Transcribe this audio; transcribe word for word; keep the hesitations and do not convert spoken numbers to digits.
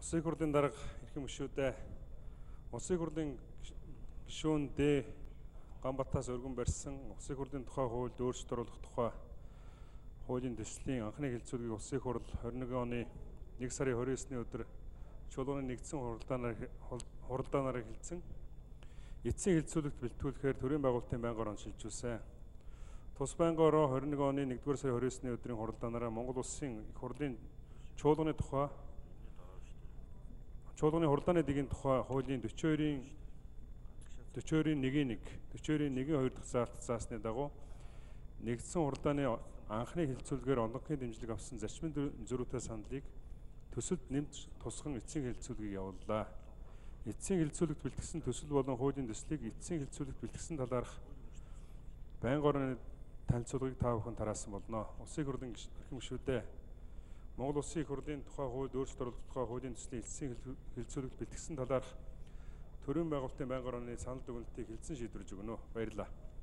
Улсын их хурлын дарга эрхэм гишүүдээ Улсын их хурлын гишүүн Д Ганбатаас өргөн барьсан Улсын их хурлын тухай хуульд өөрчлөлт оруулах тухай хуулийн төслийн анхны хэлэлцүүлгийг Улсын их хурл двадцать one оны нэг сарын двадцать девятны өдөр чуулганы нэгдсэн хуралдаанаар хуралдаанаар хэлэлцэн эцсийн хэлэлцүүлэгт бэлтгүүлэхээр төрийн байгуулалтын байнга орон шилжүүлсэн. Тус байнга ороо двадцать one оны нэгдүгээр сарын двадцать девятны өдрийн хуралдаанаараа Монгол Улсын их хурлын чуулганы тухай чуулганы хуралдааны дэгийн тухай хуулийн forty-two-ийн forty-two-ийн one-ийн one forty-two-ийн one-ийн two дахь заалт заасны дагуу нэгдсэн хуралдааны анхны хэлэлцүүлгээр онцлогийн дэмжлэг авсан зарчмын зөрүүтэй саналыг төсөлд нэмж тусган эцсийн хэлэлцүүлгийг явууллаа. Эцсийн хэлэлцүүлэгт бэлтгэсэн төсөл болон хуулийн төслийг эцсийн хэлэлцүүлэгт бэлтгэсэн талаарх байнга орны танилцуулгыг та бүхэн тараасан болно. Улсын их хурлын эрхэм гишүүдээ Монгол Улсын их хурлын тухай хуульд өөрчлөлт оруулах тухай хуулийн төслийн эцсийн хэлэлцүүлэгт бэлтгэсэн талаарх төрийн байгуулалтын байнга орны санал дүгнэлтийг хэлсэн шийдвэрлэж өгнө. Баярлалаа.